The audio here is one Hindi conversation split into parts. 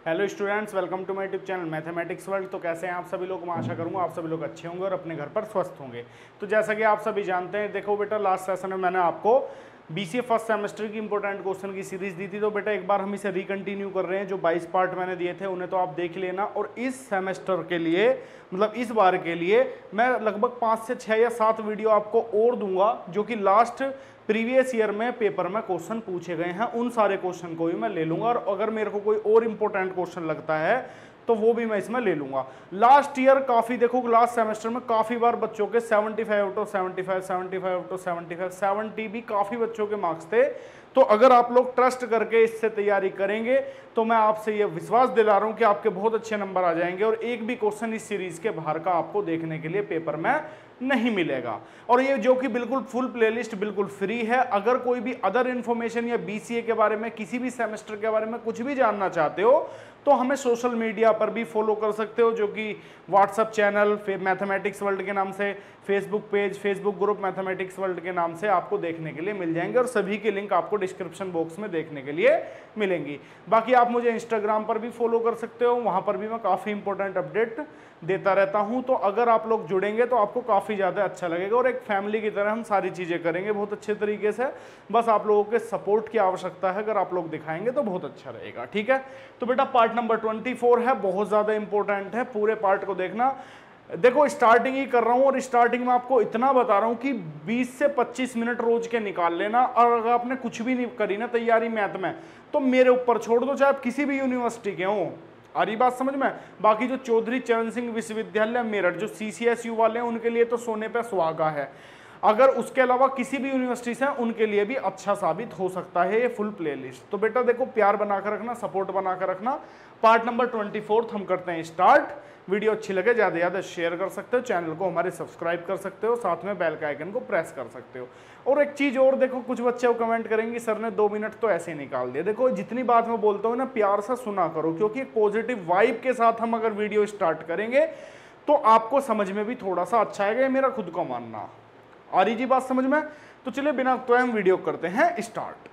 Hello students, welcome to my YouTube channel Mathematics World. तो कैसे हैं आप सभी लोग? मैं आशा करूंगा आप सभी लोग अच्छे होंगे और अपने घर पर स्वस्थ होंगे। तो जैसा कि आप सभी जानते हैं, देखो बेटा, लास्ट सेशन में मैंने आपको बीसीए फर्स्ट सेमेस्टर की इंपॉर्टेंट क्वेश्चन की सीरीज दी थी। तो बेटा एक बार हम इसे रिकंटिन्यू कर रहे हैं। जो 22 पार्ट मैंने दिए थे उन्हें तो आप देख लेना। और इस सेमेस्टर के लिए, मतलब इस बार के लिए, मैं लगभग 5 से 6 या 7 वीडियो आपको और दूंगा, जो कि लास्ट प्रीवियस ईयर में पेपर में क्वेश्चन पूछे गए हैं। उन सारे क्वेश्चन को भी मैं ले लूंगा, और अगर मेरे को कोई और इंपॉर्टेंट क्वेश्चन लगता है तो वो भी मैं इसमें ले लूंगा। लास्ट ईयर काफी, देखो लास्ट सेमेस्टर में काफी बार बच्चों के 75 आउट ऑफ 75, 75 आउट ऑफ 75, 70 भी काफी बच्चों के मार्क्स थे। तो अगर आप लोग ट्रस्ट करके इससे तैयारी करेंगे तो मैं आपसे ये विश्वास दिला रहा हूं कि आपके बहुत अच्छे नंबर आ जाएंगे, और एक भी क्वेश्चन इस सीरीज के बाहर का आपको देखने के लिए पेपर में नहीं मिलेगा। और ये जो कि बिल्कुल फुल प्लेलिस्ट बिल्कुल फ्री है। अगर कोई भी अदर इंफॉर्मेशन या बीसीए के बारे में, किसी भी सेमेस्टर के बारे में कुछ भी जानना चाहते हो तो हमें सोशल मीडिया पर भी फॉलो कर सकते हो, जो कि व्हाट्सएप चैनल मैथमेटिक्स वर्ल्ड के नाम से, Facebook page, Facebook group Mathematics World के नाम से आपको देखने के लिए मिल जाएंगे, और सभी के लिंक आपको डिस्क्रिप्शन बॉक्स में देखने के लिए मिलेंगी। बाकी आप मुझे इंस्टाग्राम पर भी फॉलो कर सकते हो, वहां पर भी मैं काफ़ी इंपॉर्टेंट अपडेट देता रहता हूं। तो अगर आप लोग जुड़ेंगे तो आपको काफ़ी ज़्यादा अच्छा लगेगा, और एक फैमिली की तरह हम सारी चीज़ें करेंगे बहुत अच्छे तरीके से। बस आप लोगों के सपोर्ट की आवश्यकता है, अगर आप लोग दिखाएंगे तो बहुत अच्छा रहेगा। ठीक है, तो बेटा पार्ट नंबर 24 है, बहुत ज़्यादा इंपॉर्टेंट है, पूरे पार्ट को देखना। देखो स्टार्टिंग ही कर रहा हूं, और स्टार्टिंग में आपको इतना बता रहा हूं कि 20 से 25 मिनट रोज के निकाल लेना। और अगर आपने कुछ भी नहीं करी ना तैयारी मैथ में, तो मेरे ऊपर छोड़ दो, चाहे आप किसी भी यूनिवर्सिटी के हो। आ रही बात समझ में? बाकी जो चौधरी चरण सिंह विश्वविद्यालय मेरठ, जो CCSU वाले हैं, उनके लिए तो सोने पे सुहागा है। अगर उसके अलावा किसी भी यूनिवर्सिटी से, उनके लिए भी अच्छा साबित हो सकता है ये फुल प्लेलिस्ट। तो बेटा देखो, प्यार बनाकर रखना, सपोर्ट बनाकर रखना। पार्ट नंबर 24 हम करते हैं स्टार्ट। वीडियो अच्छी लगे ज़्यादा से ज़्यादा शेयर कर सकते हो, चैनल को हमारे सब्सक्राइब कर सकते हो, साथ में बेल का आइकन को प्रेस कर सकते हो। और एक चीज़ और, देखो कुछ बच्चे कमेंट करेंगे सर ने 2 मिनट तो ऐसे ही निकाल दिए। देखो जितनी बात मैं बोलता हूँ ना, प्यार से सुना करो, क्योंकि एक पॉजिटिव वाइब के साथ हम अगर वीडियो स्टार्ट करेंगे तो आपको समझ में भी थोड़ा सा अच्छा आएगा, ये मेरा खुद का मानना। आ रही जी बात समझ में? तो चलिए बिना तो हम वीडियो करते हैं स्टार्ट।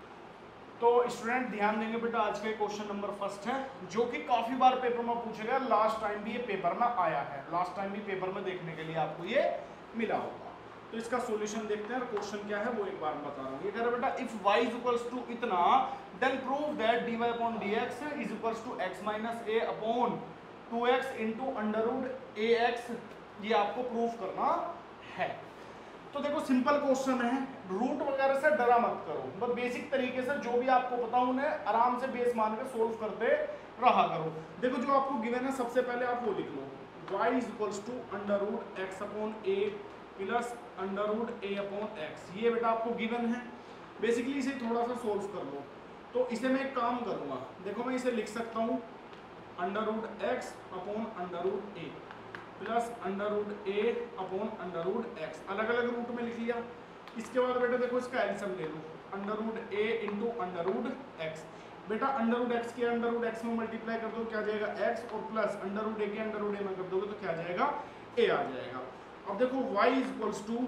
तो स्टूडेंट ध्यान देंगे बेटा, आज के क्वेश्चन नंबर फर्स्ट है, जो कि काफी बार पेपर में पूछा गया। लास्ट टाइम भी ये पेपर में आया है, लास्ट टाइम भी पेपर में देखने के लिए आपको ये मिला होगा। तो इसका सॉल्यूशन देखते हैं, और क्वेश्चन क्या है वो एक बार बता रहा हूँ। ये कह रहा है बेटा, इफ y इक्वल्स टू इतना, then prove that dy upon dx is equals to x minus a upon 2x into under root ax। ये आपको प्रूव करना है। तो देखो सिंपल क्वेश्चन है, रूट वगैरह से डरा मत करो, बस बेसिक तरीके से जो भी आपको पता उन्हें आराम से बेस मान के सोल्व करते रहा करो। देखो जो आपको गिवन है, सबसे पहले आप वो लिख लो, y is equals to under root x upon a plus under root a upon x। ये बेटा आपको गिवन है, बेसिकली इसे थोड़ा सा सोल्व कर लो। तो इसे मैं एक काम करूंगा, देखो मैं इसे लिख सकता हूँ under root x upon under root a plus under root a upon under root x, अलग अलग रूट में लिख लिया। इसके बाद बेटा देखो इसका एलसीएम ले लो, under root a into under root x। बेटा अंडर रूट x के अंडर रूट x में मल्टीप्लाई कर दो, क्या जाएगा x, और प्लस अंडर रूट a के अंडर रूट a में कर दोगे तो क्या जाएगा, a आ जाएगा। अब देखो y is equals to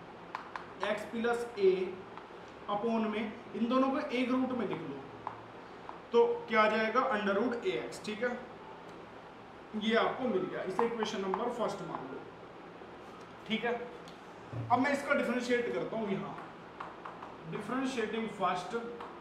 x plus a upon में, इन दोनों को एक रूट में लिख लो तो क्या आ जाएगा, अंडर रूट ax। ठीक है, ये आपको मिल गया, इसे इक्वेशन नंबर फर्स्ट मान लो। ठीक है, अब मैं इसका डिफरेंशिएट करता हूं यहां, differentiating first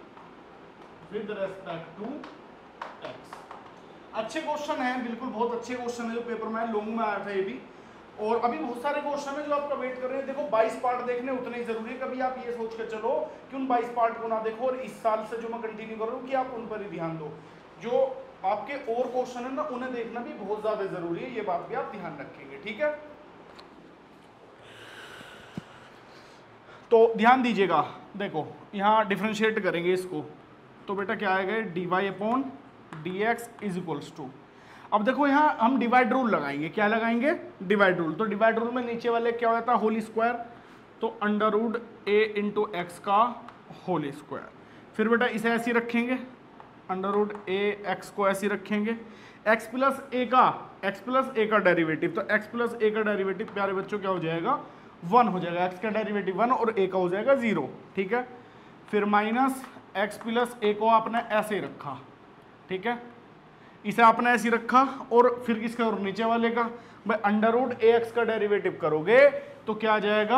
with respect to x। अच्छे क्वेश्चन है, बिल्कुल बहुत अच्छे क्वेश्चन है, जो पेपर में लॉन्ग में आया था ये भी। और अभी बहुत सारे क्वेश्चन है जो आपका वेट कर रहे हैं। देखो 22 पार्ट देखने उतने ही जरूरी है, कभी आप ये सोच के चलो कि उन 22 पार्ट को ना देखो, और इस साल से जो मैं कंटिन्यू कर रहा हूँ कि आप उन पर ही ध्यान दो। जो आपके और क्वेश्चन है ना, उन्हें देखना भी बहुत ज्यादा जरूरी है, ये बात भी आप ध्यान रखेंगे। ठीक है, तो ध्यान दीजिएगा। देखो यहाँ डिफरेंशिएट करेंगे इसको, तो बेटा क्या आएगा, dy upon dx is equals to. अब देखो यहाँ हम डिवाइड रूल लगाएंगे, क्या लगाएंगे, डिवाइड रूल। तो डिवाइड रूल में नीचे वाले क्या होता है, होल स्क्वायर, तो under root a into x का होल स्क्वायर। फिर बेटा इसे ऐसे रखेंगे, अंडर रूट a x को ऐसे रखेंगे, x प्लस a का डेरिवेटिव, तो x प्लस a का डेरिवेटिव प्यारे बच्चों क्या हो जाएगा, 1 हो जाएगा। x का डेरिवेटिव 1 और a का हो जाएगा 0। ठीक है, फिर माइनस x प्लस a को आपने ऐसे रखा, ठीक है, इसे आपने ऐसे रखा और फिर किसका और नीचे वाले का, भाई अंडर रूट ए एक्स का डेरिवेटिव करोगे तो क्या आ जाएगा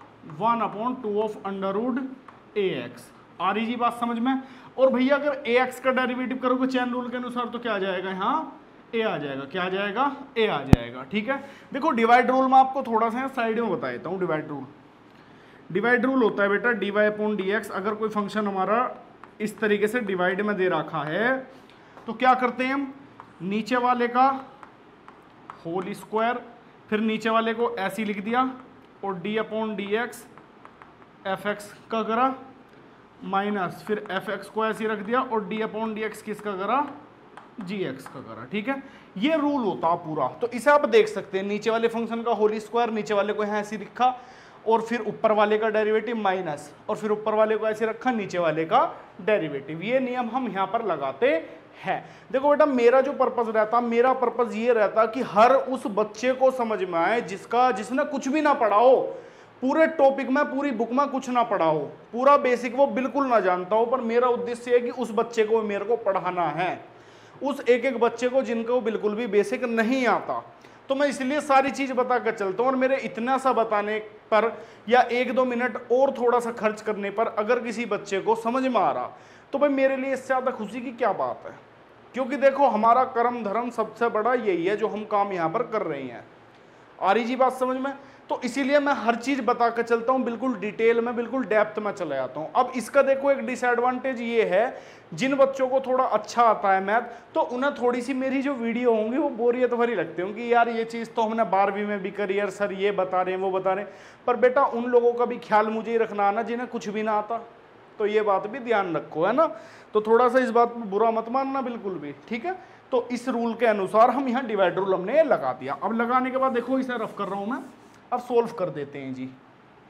1/2 of under root a x. आ रही जी बात समझ में। और भैया अगर ए एक्स का डेरिवेटिव करोगे चैन रूल के अनुसार तो क्या आ जाएगा, यहाँ ए आ जाएगा, क्या आ जाएगा, ए आ जाएगा। ठीक है, देखो डिवाइड रूल मैं आपको थोड़ा सा साइड में बता देता हूँ। डिवाइड रूल होता है बेटा dy अपॉन dx। अगर कोई फंक्शन हमारा इस तरीके से डिवाइड में दे रखा है तो क्या करते हैं हम, नीचे वाले का होल स्क्वायर, फिर नीचे वाले को ऐसे लिख दिया और d upon d x f x का करा माइनस फिर एफ एक्स को ऐसे रख दिया और डी अपॉन डी एक्स किसका करा, जी एक्स का करा। ठीक है, ये रूल होता पूरा। तो इसे आप देख सकते हैं, नीचे वाले फंक्शन का होल स्क्वायर, नीचे वाले को यहाँ ऐसे लिखा और फिर ऊपर वाले का डेरिवेटिव माइनस और फिर ऊपर वाले को ऐसे रखा, नीचे वाले का डेरिवेटिव। ये नियम हम यहाँ पर लगाते हैं। देखो बेटा मेरा जो पर्पस रहता, मेरा पर्पस ये रहता कि हर उस बच्चे को समझ में आए जिसने कुछ भी ना पढ़ा हो, पूरे टॉपिक में पूरी बुक में कुछ ना पढ़ा हो, पूरा बेसिक वो बिल्कुल ना जानता हो, पर मेरा उद्देश्य है कि उस बच्चे को मेरे को पढ़ाना है, उस एक एक बच्चे को जिनको बिल्कुल भी बेसिक नहीं आता। तो मैं इसलिए सारी चीज बता कर चलता हूँ और मेरे इतना सा बताने पर या 1-2 मिनट और थोड़ा सा खर्च करने पर अगर किसी बच्चे को समझ में आ रहा तो भाई मेरे लिए इससे ज़्यादा खुशी की क्या बात है। क्योंकि देखो हमारा कर्म धर्म सबसे बड़ा यही है जो हम काम यहाँ पर कर रहे हैं। आ रही जी बात समझ में। तो इसीलिए मैं हर चीज बता कर चलता हूँ, बिल्कुल डिटेल में, बिल्कुल डेप्थ में चला जाता हूँ। अब इसका देखो एक डिसएडवांटेज ये है, जिन बच्चों को थोड़ा अच्छा आता है मैथ तो उन्हें थोड़ी सी मेरी जो वीडियो होंगी वो बोरियत भरी लगती होंगी, यार ये चीज़ तो हमने 12वीं में भी करी यार, सर ये बता रहे हैं वो बता रहे हैं। पर बेटा उन लोगों का भी ख्याल मुझे ही रखना है ना जिन्हें कुछ भी ना आता, तो ये बात भी ध्यान रखो, है ना। तो थोड़ा सा इस बात पर बुरा मत मानना बिल्कुल भी, ठीक है। तो इस रूल के अनुसार हम यहाँ डिवाइड रूल हमने लगा दिया। अब लगाने के बाद देखो इसे रफ कर रहा हूँ मैं, अब सोल्व कर देते हैं जी।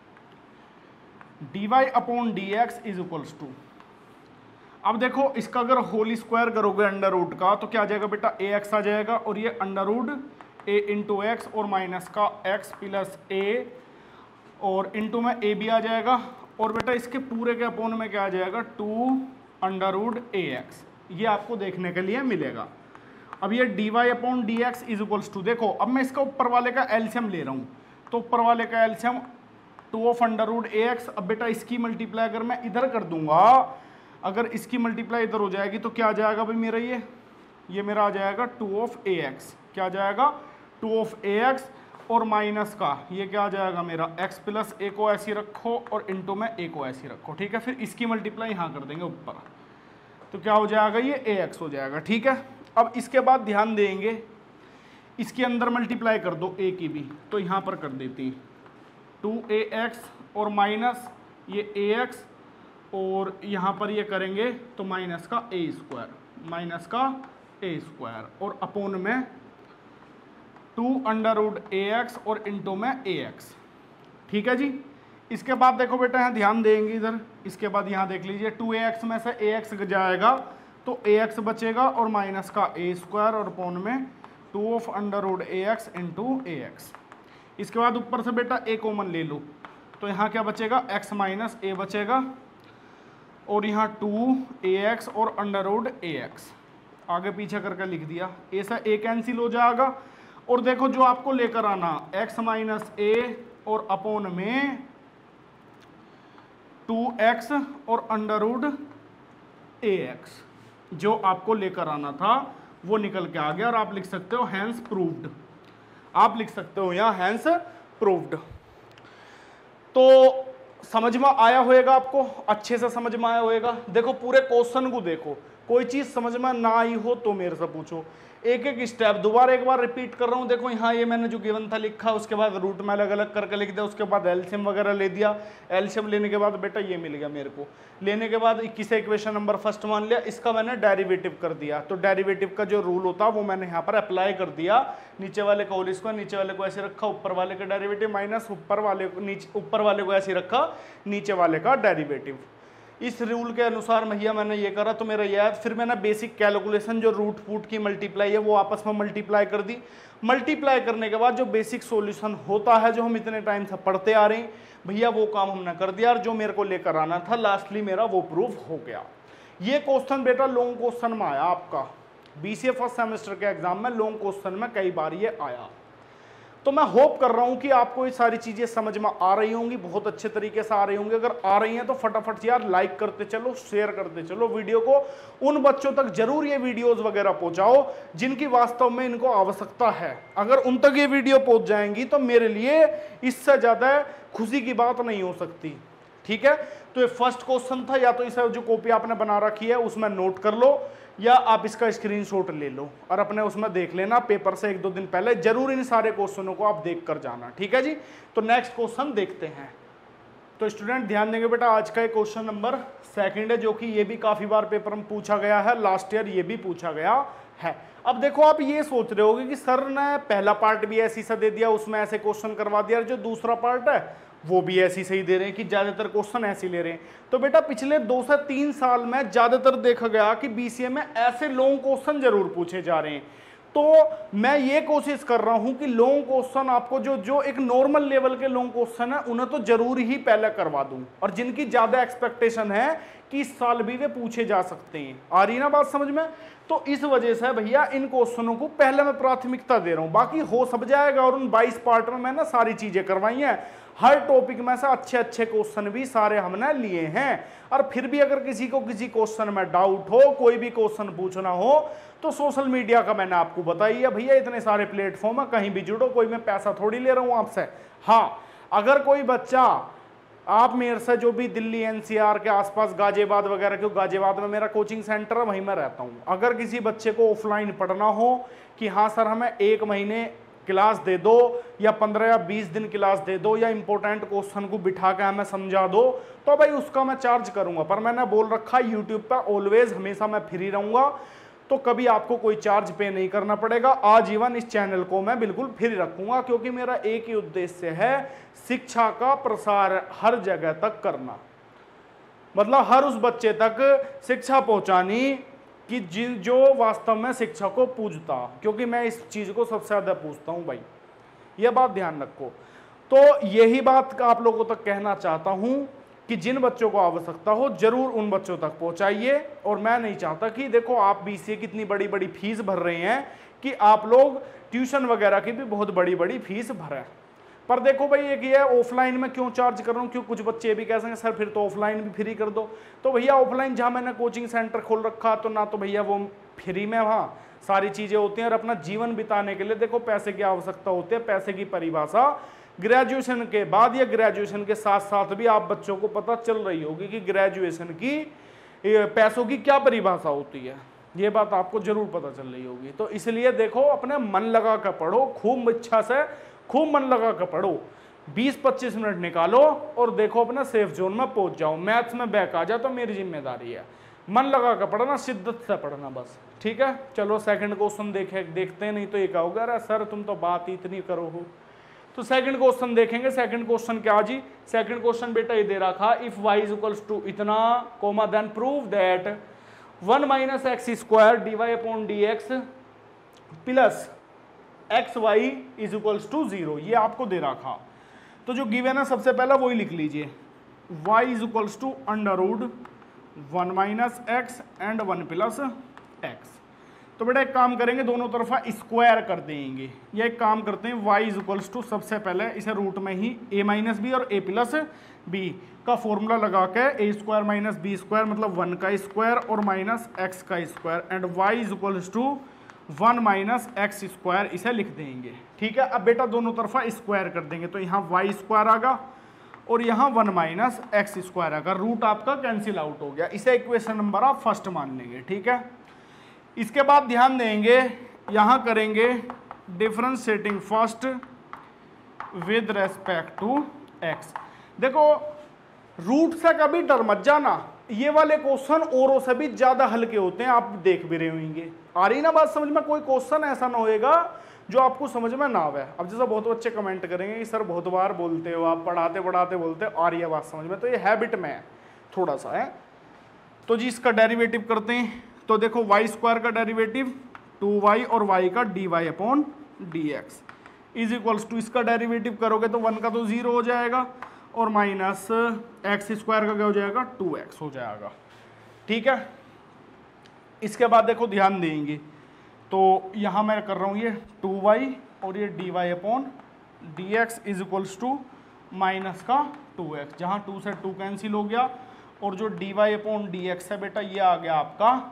dy upon d x is equals to, अब देखो इसका अगर होल स्क्वायर करोगे अंडर रूट का तो क्या आ जाएगा बेटा ए एक्स आ जाएगा और ये under root a into x और माइनस का एक्स प्लस ए और इंटू में ए भी आ जाएगा और बेटा इसके पूरे के अपोन में क्या आ जाएगा 2 अंडर रूट ए एक्स, ये आपको देखने के लिए मिलेगा। अब ये dy upon d x is equals to, देखो अब मैं इसका ऊपर वाले का एलसीएम ले रहा हूँ तो ऊपर वाले का LCM 2 of under root a x. अब बेटा इसकी मल्टीप्लाई अगर मैं इधर कर दूंगा, अगर इसकी मल्टीप्लाई इधर हो जाएगी तो क्या आ जाएगा भाई मेरा ये मेरा आ जाएगा 2 ऑफ ए एक्स, क्या आ जाएगा 2 ऑफ ए एक्स और माइनस का ये क्या आ जाएगा मेरा x प्लस ए को ऐसी रखो और इंटू में ए को ऐसी रखो, ठीक है। फिर इसकी मल्टीप्लाई यहाँ कर देंगे ऊपर तो क्या हो जाएगा ये ए एक्स हो जाएगा, ठीक है। अब इसके बाद ध्यान देंगे इसके अंदर मल्टीप्लाई कर दो ए की भी, तो यहाँ पर कर देती हैं 2ax और माइनस ये ax और यहाँ पर ये करेंगे तो माइनस का a स्क्वायर और अपोन में 2 अंडर रूट ए एक्स और इंटू में ए एक्स, ठीक है जी। इसके बाद देखो बेटा यहाँ ध्यान देंगे इधर, इसके बाद यहाँ देख लीजिए 2ax में से ax जाएगा तो ax बचेगा और माइनस का a स्क्वायर और अपोन में 2 of under root a x into a x. इसके बाद ऊपर से बेटा a कॉमन ले लो तो यहाँ क्या बचेगा x माइनस ए बचेगा और यहाँ 2ax और अंडर रूट ए एक्स आगे पीछे करके लिख दिया, ए से a कैंसिल हो जाएगा और देखो जो आपको लेकर आना x माइनस ए और अपोन में 2x और अंडर रूट ए एक्स, जो आपको लेकर आना था वो निकल के आ गया और आप लिख सकते हो हैंस प्रूव्ड, आप लिख सकते हो यहाँ हैंस प्रूव्ड। तो समझ में आया होएगा आपको, अच्छे से समझ में आया होएगा। देखो पूरे क्वेश्चन को देखो, कोई चीज समझ में ना आई हो तो मेरे से पूछो, एक एक स्टेप दोबारा एक बार रिपीट कर रहा हूँ। देखो यहाँ ये मैंने जो गिवन था लिखा, उसके बाद रूट में अलग अलग करके लिख दिया, उसके बाद एलसीएम वगैरह ले दिया। एलसीएम लेने के बाद बेटा ये मिल गया मेरे को, लेने के बाद किसे इक्वेशन नंबर फर्स्ट मान लिया, इसका मैंने डेरिवेटिव कर दिया। तो डेरिवेटिव का जो रूल होता वो मैंने यहाँ पर अप्लाई कर दिया। नीचे वाले का होल स्क्वायर, नीचे वाले को ऐसे रखा, ऊपर वाले का डेरिवेटिव माइनस ऊपर वाले को ऐसे रखा, नीचे वाले का डेरिवेटिव। इस रूल के अनुसार भैया मैंने ये करा तो मेरा याद, फिर मैंने बेसिक कैलकुलेशन जो रूट फूट की मल्टीप्लाई है वो आपस में मल्टीप्लाई कर दी। मल्टीप्लाई करने के बाद जो बेसिक सॉल्यूशन होता है जो हम इतने टाइम से पढ़ते आ रहे हैं भैया, वो काम हमने कर दिया और जो मेरे को लेकर आना था लास्टली मेरा वो प्रूफ हो गया। ये क्वेश्चन बेटा लॉन्ग क्वेश्चन में आया आपका, बीसीए फर्स्ट सेमेस्टर के एग्जाम में लॉन्ग क्वेश्चन में कई बार ये आया। तो मैं होप कर रहा हूं कि आपको ये सारी चीजें समझ में आ रही होंगी, बहुत अच्छे तरीके से आ रही होंगी। अगर आ रही हैं तो फटाफट यार लाइक करते चलो, शेयर करते चलो वीडियो को। उन बच्चों तक जरूर ये वीडियोस वगैरह पहुंचाओ जिनकी वास्तव में इनको आवश्यकता है। अगर उन तक ये वीडियो पहुंच जाएंगी तो मेरे लिए इससे ज्यादा खुशी की बात नहीं हो सकती। ठीक है, तो ये फर्स्ट क्वेश्चन था, या तो इसे जो कॉपी आपने बना रखी है उसमें नोट कर लो, या आप इसका स्क्रीनशॉट ले लो और अपने उसमें देख लेना। पेपर से 1-2 दिन पहले जरूर इन सारे क्वेश्चनों को आप देख कर जाना। ठीक है जी, तो नेक्स्ट क्वेश्चन देखते हैं। तो स्टूडेंट ध्यान देंगे बेटा, आज का क्वेश्चन नंबर 2 है, जो कि ये भी काफी बार पेपर में पूछा गया है, लास्ट ईयर ये भी पूछा गया है। अब देखो आप ये सोच रहे होगे कि सर ने पहला पार्ट भी ऐसी सा दे दिया, उसमें ऐसे क्वेश्चन करवा दिया, जो दूसरा पार्ट है वो भी ऐसी सही दे रहे हैं कि ज्यादातर क्वेश्चन ऐसे ले रहे हैं। तो बेटा पिछले 2 से 3 साल में ज्यादातर देखा गया कि बीसीए में ऐसे लॉन्ग क्वेश्चन जरूर पूछे जा रहे हैं। तो मैं ये कोशिश कर रहा हूं कि लॉन्ग क्वेश्चन आपको जो एक नॉर्मल लेवल के लॉन्ग क्वेश्चन है उन्हें तो जरूर ही पहले करवा दूं, और जिनकी ज्यादा एक्सपेक्टेशन है कि इस साल भी वे पूछे जा सकते हैं। आ रही ना बात समझ में? तो इस वजह से भैया इन क्वेश्चनों को पहले मैं प्राथमिकता दे रहा हूं, बाकी हो सब जाएगा। और उन 22 पार्ट में मैंने सारी चीजें करवाई हैं, हर टॉपिक में से अच्छे अच्छे क्वेश्चन भी सारे हमने लिए हैं। और फिर भी अगर किसी को किसी क्वेश्चन में डाउट हो, कोई भी क्वेश्चन पूछना हो, तो सोशल मीडिया का मैंने आपको बताई है भैया, इतने सारे प्लेटफॉर्म है, कहीं भी जुड़ो, कोई मैं पैसा थोड़ी ले रहा हूं आपसे। हाँ, अगर कोई बच्चा आप मेरे से जो भी दिल्ली एनसीआर के आसपास गाजियाबाद वगैरह, क्यों गाजियाबाद में मेरा कोचिंग सेंटर है, वहीं मैं रहता हूँ। अगर किसी बच्चे को ऑफलाइन पढ़ना हो कि हाँ सर हमें 1 महीने क्लास दे दो, या 15 या 20 दिन क्लास दे दो, या इंपॉर्टेंट क्वेश्चन को बिठा के हमें समझा दो, तो भाई उसका मैं चार्ज करूंगा। पर मैंने बोल रखा है यूट्यूब पर ऑलवेज हमेशा मैं फ्री रहूंगा, तो कभी आपको कोई चार्ज पे नहीं करना पड़ेगा। आजीवन इस चैनल को मैं बिल्कुल फ्री रखूंगा, क्योंकि मेरा एक ही उद्देश्य है शिक्षा का प्रसार हर जगह तक करना, मतलब हर उस बच्चे तक शिक्षा पहुंचानी कि जो वास्तव में शिक्षा को पूजता, क्योंकि मैं इस चीज को सबसे ज्यादा पूछता हूं भाई, यह बात ध्यान रखो। तो यही बात आप लोगों तक कहना चाहता हूं कि जिन बच्चों को आवश्यकता हो जरूर उन बच्चों तक पहुंचाइए। और मैं नहीं चाहता कि देखो आप बीसीए कितनी बड़ी बड़ी फीस भर रहे हैं कि आप लोग ट्यूशन वगैरह की भी बहुत बड़ी बड़ी फीस भरें। पर देखो भाई एक ये ऑफलाइन में क्यों चार्ज कर रहा हूँ, क्यों कुछ बच्चे भी कह सकेंगे सर फिर तो ऑफलाइन भी फ्री कर दो। तो भैया ऑफलाइन जहाँ मैंने कोचिंग सेंटर खोल रखा, तो ना तो भैया वो फ्री में वहाँ सारी चीज़ें होती हैं, और अपना जीवन बिताने के लिए देखो पैसे की आवश्यकता होती है। पैसे की परिभाषा ग्रेजुएशन के बाद या ग्रेजुएशन के साथ साथ भी आप बच्चों को पता चल रही होगी कि ग्रेजुएशन की पैसों की क्या परिभाषा होती है, ये बात आपको जरूर पता चल रही होगी। तो इसलिए देखो अपने मन लगा कर पढ़ो, खूब इच्छा से खूब मन लगा कर पढ़ो, 20-25 मिनट निकालो और देखो अपना सेफ जोन में पहुंच जाओ। मैथ्स में बैक आ जाए तो मेरी जिम्मेदारी है, मन लगा कर पढ़ना, शिद्दत से पढ़ना बस। ठीक है, चलो सेकंड क्वेश्चन देखते हैं, नहीं तो ये कहोगे अरे सर तुम तो बात ही इतनी करो हो। तो सेकंड क्वेश्चन देखेंगे। सेकंड क्वेश्चन क्या जी? सेकंड क्वेश्चन बेटा ये दे रखा, इफ y इक्वल्स टू इतना comma then prove that 1 minus x square dy upon dx plus x y is equals to 0, ये आपको दे रखा। तो जो गिवन है सबसे पहला वही लिख लीजिए, y is equals to under root 1 minus x and 1 plus x. तो बेटा एक काम करेंगे, दोनों तरफा स्क्वायर कर देंगे, या एक काम करते हैं y इज इक्वल्स टू सबसे पहले इसे रूट में ही a माइनस बी और a प्लस बी का फॉर्मूला लगा के a square minus b square मतलब 1 का स्क्वायर और माइनस एक्स का square and y is equals to 1 minus x square इसे लिख देंगे। ठीक है, अब बेटा दोनों तरफा स्क्वायर कर देंगे, तो यहाँ y स्क्वायर आगा और यहाँ 1 माइनस एक्स स्क्वायर आगा, रूट आपका कैंसिल आउट हो गया। इसे इक्वेशन नंबर आप फर्स्ट मान लेंगे। ठीक है, इसके बाद ध्यान देंगे, यहाँ करेंगे differentiating first with respect to x. देखो रूट से कभी डर मत जाना, ये वाले क्वेश्चन औरों से भी ज्यादा हल्के होते हैं, आप देख भी रहे होंगे। आ रही ना बात समझ में? कोई क्वेश्चन ऐसा ना होएगा जो आपको समझ में ना आवे। अब जैसा बहुत बच्चे कमेंट करेंगे कि सर बहुत बार बोलते हो आप, पढ़ाते पढ़ाते बोलते हो, आ रही है बात समझ में, तो ये हैबिट में है थोड़ा सा है। तो जी इसका डेरिवेटिव करते हैं, तो देखो y स्क्वायर का डेरिवेटिव 2y और y का dy upon dx is equals to, इसका डेरिवेटिव करोगे तो 1 का तो 0 हो जाएगा और माइनस एक्स स्क्वायर का क्या हो जाएगा 2x हो जाएगा। ठीक है, इसके बाद देखो ध्यान देंगे, तो यहाँ मैं कर रहा हूँ ये 2y और ये dy upon dx is equals to minus का 2x, जहाँ 2 से 2 कैंसिल हो गया और जो dy अपॉन dx है बेटा ये आ गया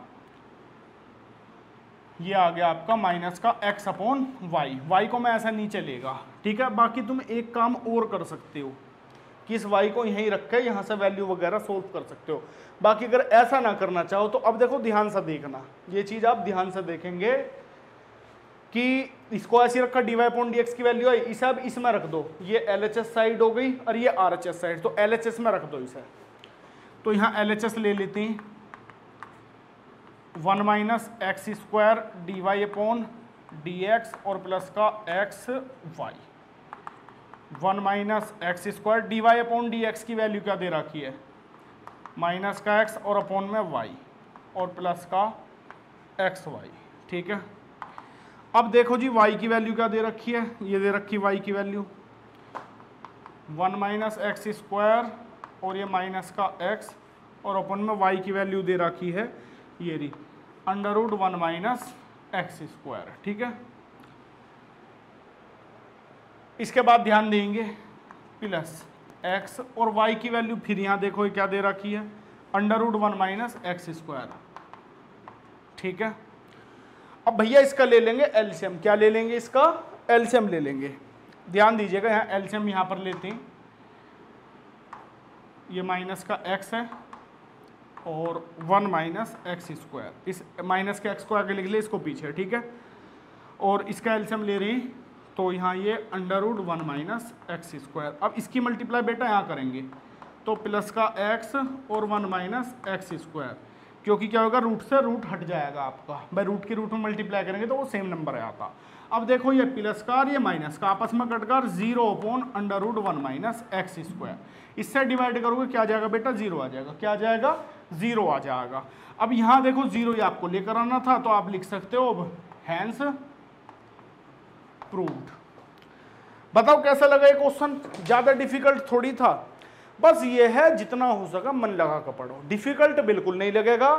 आपका माइनस का x अपॉन y को मैं ऐसा नीचे लेगा, ठीक है। बाकी तुम एक काम और कर सकते हो कि इस y को यहीं रख के यहाँ से वैल्यू वगैरह सोल्व कर सकते हो। बाकी अगर ऐसा ना करना चाहो तो अब देखो ध्यान से देखना, ये चीज आप ध्यान से देखेंगे कि इसको ऐसे रखा dy अपॉन dx की वैल्यू है, इसे अब इसमें रख दो, ये LHS साइड हो गई और ये RHS साइड, तो LHS में रख दो इसे। तो यहाँ LHS ले लेते हैं 1 minus x square dy upon dx और प्लस का x y, 1 minus x square dy upon dx की वैल्यू क्या दे रखी है, माइनस का x और अपॉन में y और प्लस का एक्स वाई, ठीक है। अब देखो जी y की वैल्यू क्या दे रखी है, ये दे रखी y की वैल्यू 1 माइनस एक्स स्क्वायर और ये माइनस का x और अपन में y की वैल्यू दे रखी है ये रही √1 माइनस एक्स स्क्वायर, ठीक है। इसके बाद ध्यान देंगे प्लस x और y की वैल्यू फिर यहाँ देखो ये क्या दे रखी है √1 माइनस एक्स स्क्वायर, ठीक है। अब भैया इसका ले लेंगे एलसीएम, क्या ले लेंगे, इसका एलसीएम ले लेंगे। ध्यान दीजिएगा यहाँ एलसीएम यहाँ पर लेते हैं, ये माइनस का x है और 1 माइनस एक्स स्क्वायर, इस माइनस के x को आगे लिख ले, इसको पीछे, ठीक है। और इसका एलसीएम ले रही तो यहाँ ये √1 माइनस एक्स स्क्वायर। अब इसकी मल्टीप्लाई बेटा यहाँ करेंगे तो प्लस का x और 1 माइनस एक्स स्क्वायर, क्योंकि क्या होगा रूट से रूट हट जाएगा आपका, भाई रूट के रूट में मल्टीप्लाई करेंगे तो वो सेम नंबर है आता। अब देखो ये प्लस का और ये माइनस का आपस में कटकर 0 अपॉन √1 माइनस एक्स स्क्वायर, इससे डिवाइड करोगे क्या आ जाएगा बेटा 0 आ जाएगा, क्या आ जाएगा 0 आ जाएगा। अब यहाँ देखो 0 ये आपको लेकर आना था तो आप लिख सकते हो अब हैंस प्रूव्ड। बताओ कैसा लगा ये क्वेश्चन, ज्यादा डिफिकल्ट थोड़ी था, बस ये है जितना हो सका मन लगा कर पढ़ो, डिफिकल्ट बिल्कुल नहीं लगेगा।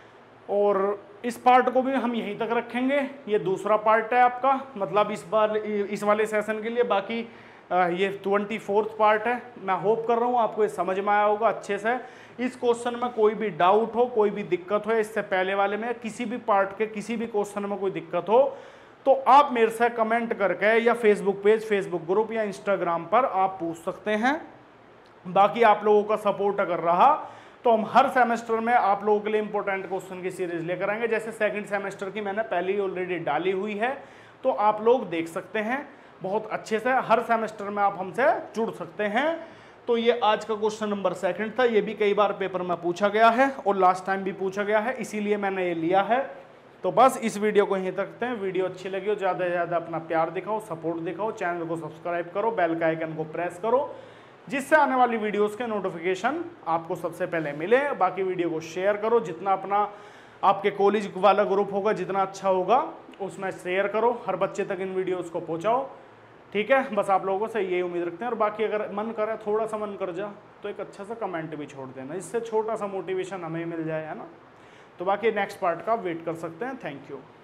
और इस पार्ट को भी हम यहीं तक रखेंगे, ये दूसरा पार्ट है आपका, मतलब इस बार इस वाले सेशन के लिए। बाकी ये 24th पार्ट है। मैं होप कर रहा हूँ आपको ये समझ में आया होगा अच्छे से। इस क्वेश्चन में कोई भी डाउट हो, कोई भी दिक्कत हो, इससे पहले वाले में किसी भी पार्ट के किसी भी क्वेश्चन में कोई दिक्कत हो तो आप मेरे से कमेंट करके या फेसबुक पेज, फेसबुक ग्रुप या इंस्टाग्राम पर आप पूछ सकते हैं। बाकी आप लोगों का सपोर्ट अगर रहा तो हम हर सेमेस्टर में आप लोगों के लिए इंपॉर्टेंट क्वेश्चन की सीरीज लेकर आएंगे। जैसे सेकंड सेमेस्टर की मैंने पहले ही ऑलरेडी डाली हुई है, तो आप लोग देख सकते हैं बहुत अच्छे से। हर सेमेस्टर में आप हमसे जुड़ सकते हैं। तो ये आज का क्वेश्चन नंबर 2 था, ये भी कई बार पेपर में पूछा गया है और लास्ट टाइम भी पूछा गया है, इसीलिए मैंने ये लिया है। तो बस इस वीडियो को यहीं तक रखते हैं। वीडियो अच्छी लगी हो ज़्यादा से ज़्यादा अपना प्यार दिखाओ, सपोर्ट दिखाओ, चैनल को सब्सक्राइब करो, बेल का आइकन को प्रेस करो, जिससे आने वाली वीडियोस के नोटिफिकेशन आपको सबसे पहले मिले। बाकी वीडियो को शेयर करो, जितना अपना आपके कॉलेज वाला ग्रुप होगा जितना अच्छा होगा उसमें शेयर करो, हर बच्चे तक इन वीडियोस को पहुंचाओ, ठीक है। बस आप लोगों से यही उम्मीद रखते हैं। और बाकी अगर मन करे, थोड़ा सा मन कर जा तो एक अच्छा सा कमेंट भी छोड़ देना, इससे छोटा सा मोटिवेशन हमें मिल जाए, है ना। तो बाकी नेक्स्ट पार्ट का वेट कर सकते हैं। Thank you.